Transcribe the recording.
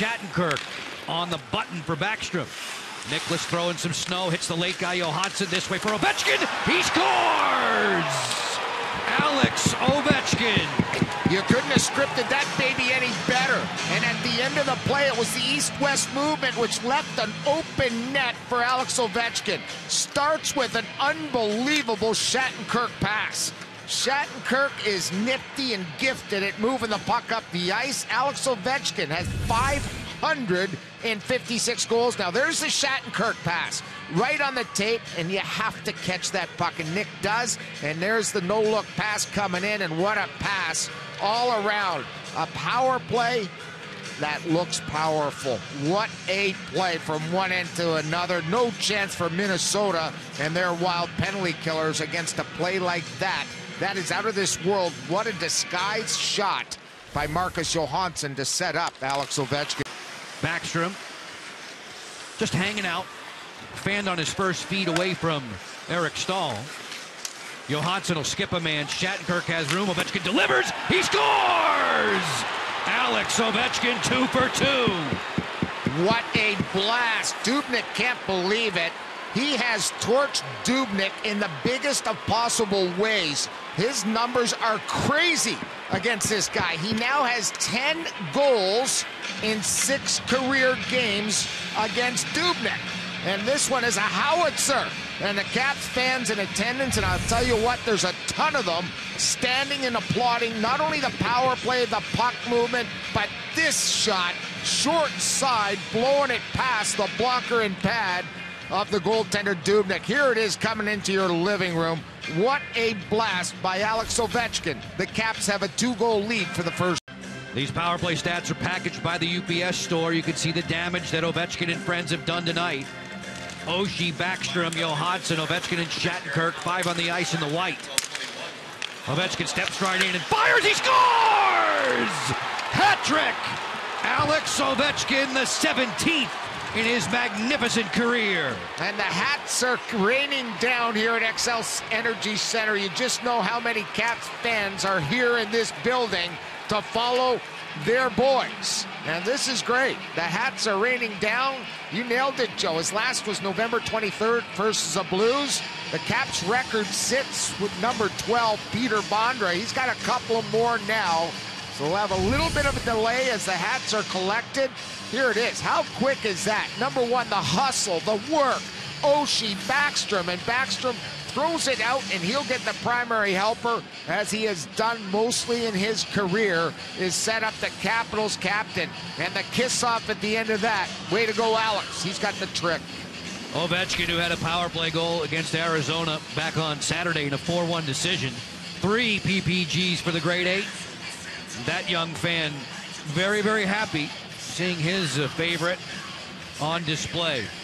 Shattenkirk on the button for Backstrom. Nicholas throwing some snow, hits the late guy Johansson this way for Ovechkin. He scores! Alex Ovechkin. You couldn't have scripted that baby any better. And at the end of the play, it was the east-west movement which left an open net for Alex Ovechkin. Starts with an unbelievable Shattenkirk pass. Shattenkirk is nifty and gifted at moving the puck up the ice. Alex Ovechkin has 556 goals. Now, there's the Shattenkirk pass right on the tape, and you have to catch that puck, and Nick does. And there's the no-look pass coming in, and what a pass all around. A power play that looks powerful. What a play from one end to another. No chance for Minnesota and their wild penalty killers against a play like that. That is out of this world. What a disguised shot by Marcus Johansson to set up Alex Ovechkin. Backstrom just hanging out, fanned on his first feed away from Eric Stahl. Johansson will skip a man. Shattenkirk has room. Ovechkin delivers. He scores! Alex Ovechkin 2 for 2. What a blast. Dubnyk can't believe it. He has torched Dubnyk in the biggest of possible ways. His numbers are crazy against this guy. He now has 10 goals in 6 career games against Dubnyk. And this one is a howitzer. And the Caps fans in attendance, and I'll tell you what, there's a ton of them standing and applauding not only the power play, the puck movement, but this shot, short side, blowing it past the blocker and pad of the goaltender Dubnyk. Here it is coming into your living room. What a blast by Alex Ovechkin. The Caps have a 2-goal lead for the first. These power play stats are packaged by the UPS store. You can see the damage that Ovechkin and friends have done tonight. Oshie, Backstrom, Johansson, Ovechkin, and Shattenkirk, 5 on the ice in the white. Ovechkin steps right in and fires. He scores! Hat trick! Alex Ovechkin, the 17th in his magnificent career. And the hats are raining down here at XL Energy Center. You just know how many Caps fans are here in this building to follow their boys. And this is great. The hats are raining down. You nailed it, Joe. His last was November 23rd versus the Blues. The Caps record sits with number 12, Peter Bondra. He's got a couple more now. So we'll have a little bit of a delay as the hats are collected. Here it is. How quick is that? Number 1, the hustle, the work. Oshie, Backstrom, and Backstrom throws it out, and he'll get the primary helper, as he has done mostly in his career, is set up the Capitals captain. And the kiss-off at the end of that. Way to go, Alex. He's got the trick. Ovechkin, who had a power play goal against Arizona back on Saturday in a 4-1 decision. 3 PPGs for the grade 8. That young fan very, very happy seeing his favorite on display.